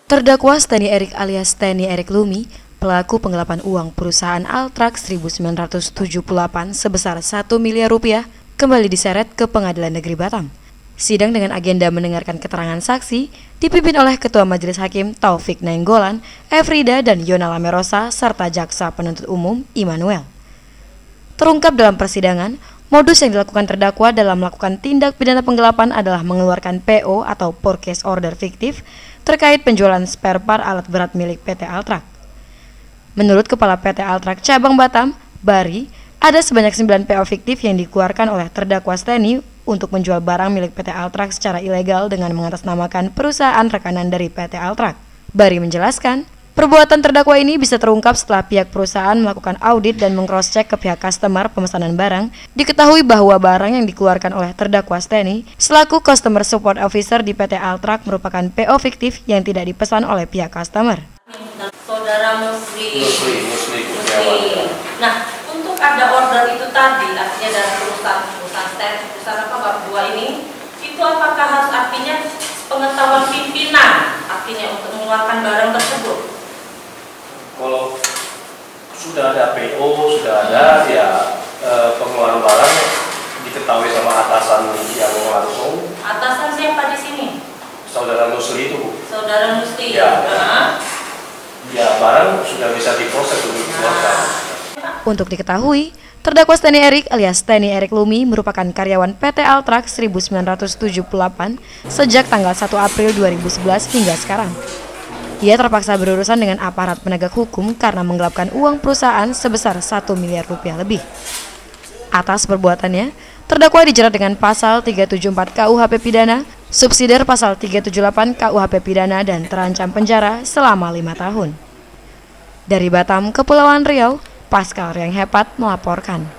Terdakwa Steny Erik alias Steny Erik Lumi, pelaku penggelapan uang perusahaan Altrax 1978 sebesar 1 miliar rupiah, kembali diseret ke Pengadilan Negeri Batam. Sidang dengan agenda mendengarkan keterangan saksi dipimpin oleh Ketua Majelis Hakim Taufik Nainggolan, Efrida dan Yona Lamerosa serta Jaksa Penuntut Umum Immanuel. Terungkap dalam persidangan, modus yang dilakukan terdakwa dalam melakukan tindak pidana penggelapan adalah mengeluarkan PO atau purchase order fiktif terkait penjualan spare part alat berat milik PT Altrax. Menurut Kepala PT Altrax Cabang Batam, Bari, ada sebanyak 9 PO fiktif yang dikeluarkan oleh terdakwa Steny untuk menjual barang milik PT Altrax secara ilegal dengan mengatasnamakan perusahaan rekanan dari PT Altrax. Bari menjelaskan, perbuatan terdakwa ini bisa terungkap setelah pihak perusahaan melakukan audit dan meng-cross-check ke pihak customer pemesanan barang. Diketahui bahwa barang yang dikeluarkan oleh terdakwa Steny selaku Customer Support Officer di PT Altrax merupakan PO fiktif yang tidak dipesan oleh pihak customer. Saudara Musli. Nah, untuk ada order itu tadi, artinya dari perusahaan apa bab 2 ini, itu apakah harus artinya pengetahuan pimpinan, artinya untuk mengeluarkan barang tersebut? Kalau sudah ada PO, sudah ada ya pengeluaran barang diketahui sama atasan yang langsung. Atasan siapa di sini? Saudara Musli itu, Bu. Saudara Musli. Ya. Ya, barang sudah bisa diproses untuk dikeluarkan. Untuk diketahui, terdakwa Steny Erik alias Steny Erik Lumi merupakan karyawan PT Altrax 1978 sejak tanggal 1 April 2011 hingga sekarang. Ia terpaksa berurusan dengan aparat penegak hukum karena menggelapkan uang perusahaan sebesar 1 miliar rupiah lebih. Atas perbuatannya, terdakwa dijerat dengan pasal 374 KUHP Pidana, subsidiar pasal 378 KUHP Pidana dan terancam penjara selama 5 tahun. Dari Batam, Kepulauan Riau, Pascal Riang Hepat melaporkan.